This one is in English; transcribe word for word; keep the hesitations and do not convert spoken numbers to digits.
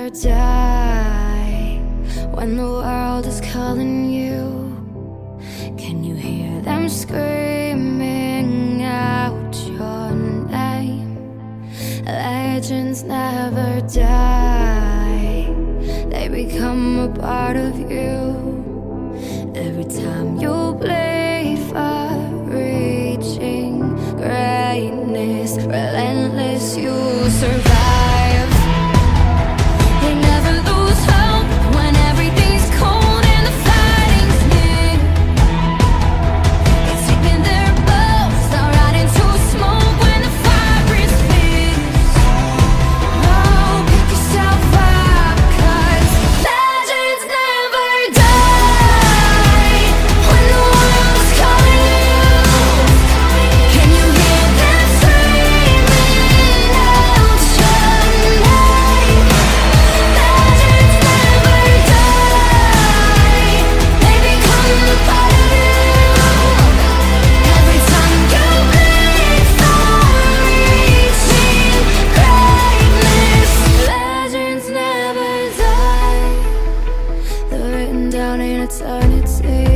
never die. When the world is calling you, can you hear them screaming out your name? Legends never die, they become a part of you. Every time you bleed for reaching greatness, relentless, you survive. They never lose hope when everything's cold and the fighting's near. It's taking their boats out right into smoke when the fire is fierce. Oh, pick yourself up, 'cause legends never die. When the world's calling you, can you hear them screaming out your name? Legends never die, they become a part of you. Every time you bleed for reaching greatness, legends never die, they're written down in eternity.